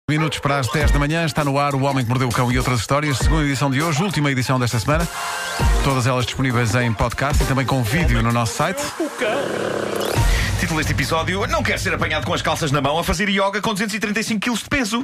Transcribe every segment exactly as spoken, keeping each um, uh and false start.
Minutos para as dez da manhã, está no ar O Homem que Mordeu o Cão e Outras Histórias, segunda edição de hoje, última edição desta semana. Todas elas disponíveis em podcast e também com vídeo no nosso site. Título deste episódio: não quero ser apanhado com as calças na mão a fazer yoga com duzentos e trinta e cinco quilos de peso.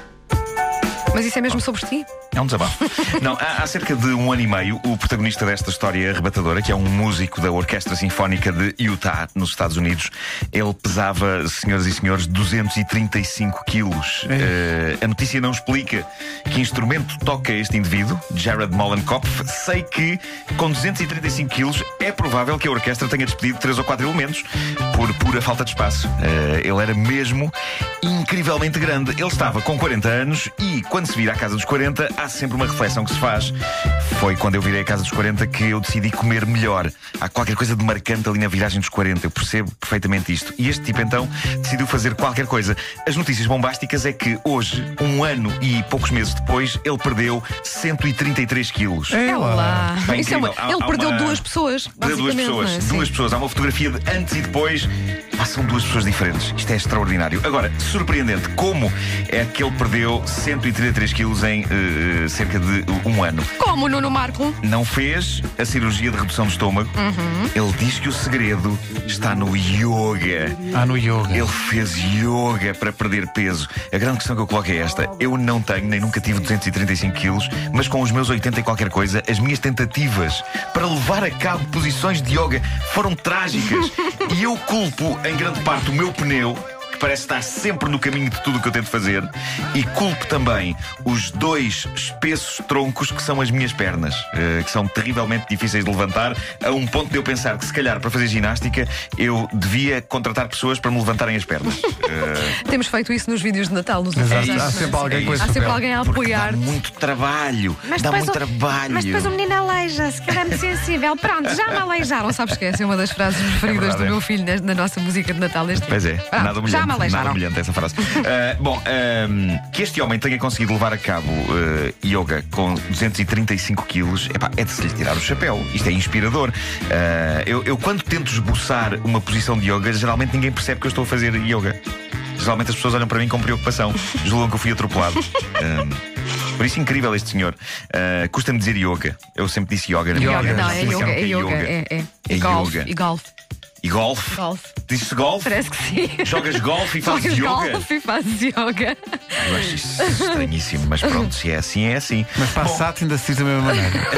Mas isso é mesmo sobre ti? É um desabafo. Não, há, há cerca de um ano e meio, o protagonista desta história arrebatadora, que é um músico da Orquestra Sinfónica de Utah, nos Estados Unidos, ele pesava, senhoras e senhores, duzentos e trinta e cinco quilos. Uh, a notícia não explica que instrumento toca este indivíduo, Jared Mollenkopf. Sei que, com duzentos e trinta e cinco quilos, é provável que a orquestra tenha despedido três ou quatro elementos por pura falta de espaço. Uh, ele era mesmo incrivelmente grande. Ele estava com quarenta anos e, quando se vira à casa dos quarenta, há sempre uma reflexão que se faz. Foi quando eu virei a casa dos quarenta que eu decidi comer melhor. Há qualquer coisa de marcante ali na viragem dos quarenta. Eu percebo perfeitamente isto. E este tipo, então, decidiu fazer qualquer coisa. As notícias bombásticas é que hoje, um ano e poucos meses depois, ele perdeu cento e trinta e três quilos. É lá. Bem Isso é uma... incrível. Ele Há- há perdeu uma- duas pessoas. Perdeu duas basicamente, pessoas. não é? Duas Sim. pessoas. Há uma fotografia de antes e depois. Ah, são duas pessoas diferentes. Isto é extraordinário. Agora, surpreendente, como é que ele perdeu cento e trinta e três quilos em eh, cerca de um ano? Como, Nuno Marco? Não fez a cirurgia de redução do estômago. Uhum. Ele diz que o segredo está no yoga. Ah, no yoga. Ele fez yoga para perder peso. A grande questão que eu coloco é esta: eu não tenho, nem nunca tive duzentos e trinta e cinco quilos, mas com os meus oitenta e qualquer coisa, as minhas tentativas para levar a cabo posições de yoga foram trágicas. E eu culpo, em grande parte, o meu pneu, que parece estar sempre no caminho de tudo o que eu tento fazer, e culpo também os dois espessos troncos que são as minhas pernas, eh, que são terrivelmente difíceis de levantar, a um ponto de eu pensar que, se calhar, para fazer ginástica, eu devia contratar pessoas para me levantarem as pernas. Eh, Temos feito isso nos vídeos de Natal, nos Exato. últimos Há anos. sempre alguém com é esse Há sempre papel. alguém a porque dá apoiar. muito trabalho. Mas dá depois muito o- trabalho. Mas depois o menino aleija-se, que era muito sensível. Pronto, já me aleijaram. Sabes que essa é uma das frases preferidas verdade, do é. meu filho na, na nossa música de Natal este Pois é, ano. Ah, nada humilhante. já me Nada aleijaram. humilhante essa frase. Ah, bom, ahm, que este homem tenha conseguido levar a cabo ah, yoga com duzentos e trinta e cinco quilos, epá, é de se lhe tirar o chapéu. Isto é inspirador. Ah, eu, eu, quando tento esboçar uma posição de yoga, geralmente ninguém percebe que eu estou a fazer yoga. Geralmente as pessoas olham para mim com preocupação, julgam que eu fui atropelado. Ahm, por isso, incrível este senhor. Ah, custa-me dizer yoga. Eu sempre disse yoga na minha Yoga. vida. Não, é Explicaram yoga, que é yoga, é, é. É E golfe, yoga. e golfe. E golfe? Golfe. Dizes golfe? Parece que sim. Jogas golfe e fazes Jogas yoga? golfe e fazes yoga. Eu acho isso estranhíssimo, mas pronto, se é assim, é assim. Mas para a Bom, Sati ainda se diz da mesma maneira.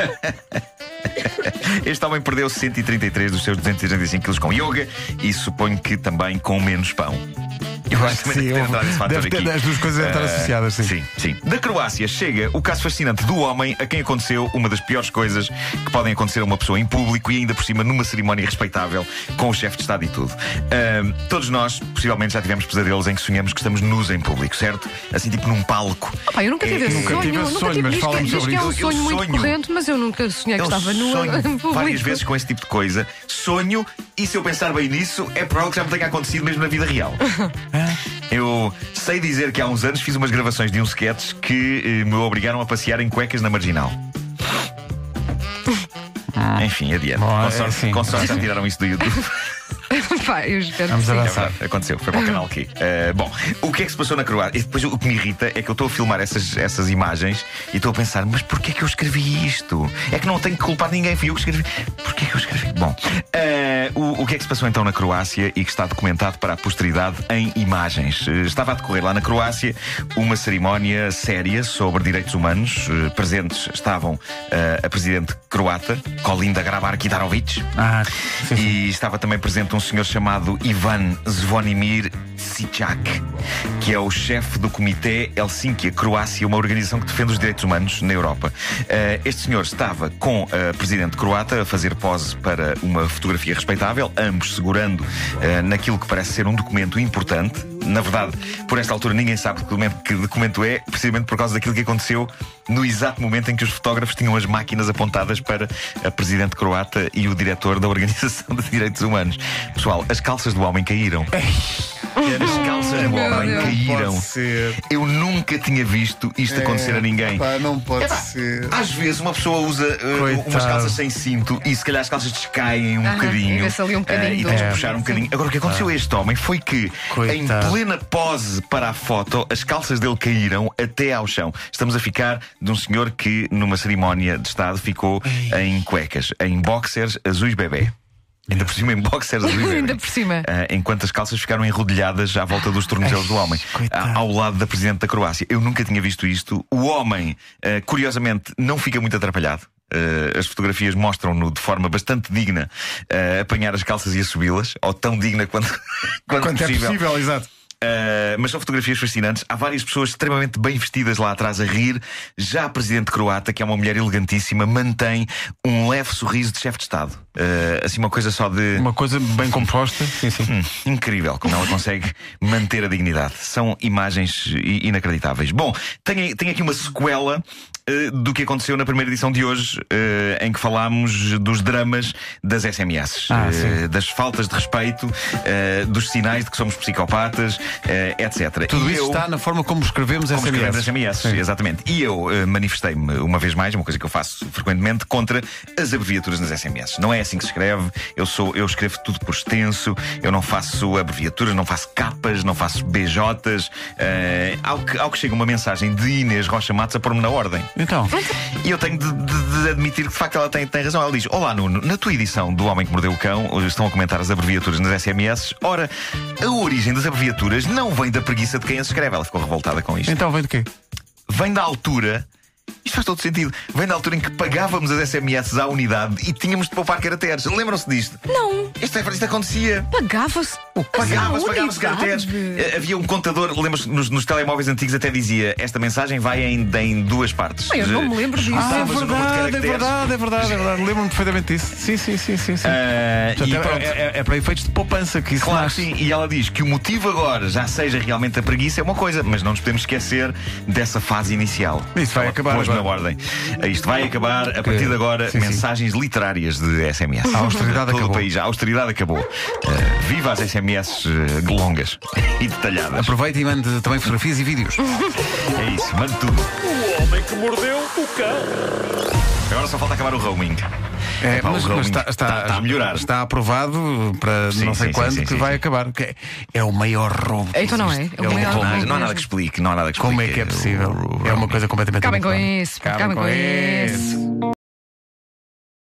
este homem perdeu cento e trinta e três dos seus duzentos e trinta e cinco quilos com yoga e suponho que também com menos pão. Eu acho que também deve ter entrado esse fator Deve ter aqui. as duas coisas a estar Ah, associadas, sim. Sim, sim. Da Croácia chega o caso fascinante do homem a quem aconteceu uma das piores coisas que podem acontecer a uma pessoa em público e ainda por cima numa cerimónia respeitável com o chefe de Estado e tudo. Ah, todos nós, possivelmente, já tivemos pesadelos em que sonhamos que estamos nus em público, certo? Assim, tipo num palco. Pá, eu nunca tive É, esse nunca sonho. tive esse nunca sonho, tive mas isto. fala-me Diz sobre que é um isso. Eu sonho muito sonho. corrente, mas eu nunca sonhei que Eu estava nua sonho em público. várias vezes com esse tipo de coisa. Sonho, e se eu pensar bem nisso, é provável que já me tenha acontecido mesmo na vida real. Eu sei dizer que há uns anos fiz umas gravações de um sketch que eh, me obrigaram a passear em cuecas na Marginal. Enfim, adiante. Bom, Com é sorte, assim. com sorte já tiraram isso do YouTube. Pá, eu espero Vamos que sim. É avançar. verdade, aconteceu, foi para o canal aqui. Uh, bom, o que é que se passou na Croácia? E depois o que me irrita é que eu estou a filmar essas, essas imagens e estou a pensar, mas porquê é que eu escrevi isto? É que não tenho que culpar ninguém, fui eu que escrevi. Porquê é que eu escrevi? Bom, uh, o, o que é que se passou então na Croácia e que está documentado para a posteridade em imagens? Uh, estava a decorrer lá na Croácia uma cerimónia séria sobre direitos humanos. Uh, presentes estavam uh, a presidente croata, Kolinda Grabar-Kitarovic, Ah, sim, sim. e estava também presente um senhor chamado Ivan Zvonimir Sichak, que é o chefe do Comitê Helsinki Croácia, uma organização que defende os direitos humanos na Europa. Uh, este senhor estava com a presidente croata a fazer pose para uma fotografia respeitável, ambos segurando uh, naquilo que parece ser um documento importante. Na verdade, por esta altura ninguém sabe que documento, que documento é, precisamente por causa daquilo que aconteceu no exato momento em que os fotógrafos tinham as máquinas apontadas para a presidente croata e o diretor da Organização de Direitos Humanos. Pessoal, as calças do homem caíram. As calças do Meu homem Deus. caíram. Pode ser. Eu nunca tinha visto isto acontecer a ninguém. Pá, não pode Epá, ser. Às vezes uma pessoa usa uh, Coitado. umas calças sem cinto e se calhar as calças descaem um Aham, bocadinho. e vê-se ali um bocadinho uh, e do- tens de É. puxar um bocadinho. Agora o que aconteceu a este homem foi que, Coitado. em plena pose para a foto, as calças dele caíram até ao chão. Estamos a ficar de um senhor que, numa cerimónia de Estado, ficou em cuecas, em boxers azuis bebê. Ainda por cima em boxers azuis bebê. Ainda por cima. Ah, enquanto as calças ficaram enrodilhadas à volta dos tornozelos do homem, coitado. a- ao lado da Presidente da Croácia. Eu nunca tinha visto isto. O homem, ah, curiosamente, não fica muito atrapalhado. Ah, as fotografias mostram-no de forma bastante digna a apanhar as calças e a subi-las, ou tão digna quanto, quanto, Quanto é possível, exato. Uh, mas são fotografias fascinantes. Há várias pessoas extremamente bem vestidas lá atrás a rir. Já a presidente croata, que é uma mulher elegantíssima, mantém um leve sorriso de chefe de Estado. Uh, assim, uma coisa só de. Uma coisa bem composta. Sim, sim. Hum, incrível como ela consegue manter a dignidade. São imagens i- inacreditáveis. Bom, tenho, tenho aqui uma sequela uh, do que aconteceu na primeira edição de hoje, uh, em que falámos dos dramas das S M S, Ah, uh, sim. das faltas de respeito, uh, dos sinais de que somos psicopatas, uh, etcétera. Tudo E isso eu- está na forma como escrevemos como escrevemos S M S. S M S, exatamente. E eu uh, manifestei-me uma vez mais, uma coisa que eu faço frequentemente, contra as abreviaturas nas S M S. Não é assim que se escreve. Eu, sou, eu escrevo tudo por extenso, eu não faço abreviaturas, não faço capas, não faço B Js. Uh, ao, que, ao que chega uma mensagem de Inês Rocha Matos a pôr-me na ordem. Então, E eu tenho de, de- de admitir que de facto ela tem, tem razão. Ela diz: Olá Nuno, na tua edição do Homem que Mordeu o Cão estão a comentar as abreviaturas nas S M S. Ora, a origem das abreviaturas não vem da preguiça de quem as escreve. Ela ficou revoltada com isto. então vem de quê? Vem da altura. Isto faz todo sentido. Vem da altura em que pagávamos as S M S à unidade e tínhamos de poupar caracteres. Lembram-se disto? Não. Isto, é, isto acontecia. Pagava-se. Pagava-se, À pagava-se caracteres. unidade. Eh, Havia um contador, lembras-te, nos, nos telemóveis antigos até dizia: esta mensagem vai em, em duas partes. Ah, eu não me lembro disso. Ah, é Estavas o número de verdade, é caracteres. verdade, é verdade, é verdade. Lembro-me perfeitamente disso. Sim, sim, sim, sim. sim. Ah, Portanto, e é, pronto. é- é- é para efeitos de poupança que isso Claro que nasce. sim, e ela diz que o motivo agora já seja realmente a preguiça é uma coisa, mas não nos podemos esquecer dessa fase inicial. Isso vai Ela acabar pôs na agora. ordem. Isto vai acabar a partir de agora. Sim, sim. Mensagens literárias de S M S. A austeridade Todo acabou. o país, a austeridade acabou. Ah, viva as S M S eh, longas e detalhadas. Aproveite e mande também fotografias e vídeos. É isso, mande tudo. O homem que mordeu o cão. Agora só falta acabar o roaming. É, Epá, o mas, mas roaming está, está, está- está a melhorar. Está aprovado para Sim, não sei sim, sim, quando sim, que sim, vai sim. acabar. Que é, é o maior roubo. que Então não existe. é? É o maior roubo. Não, roubo não há nada mesmo. que explique, não há nada que explique. Como é que é possível? O- o É uma coisa completamente Acabem com inacreditável. isso. Acabem com isso.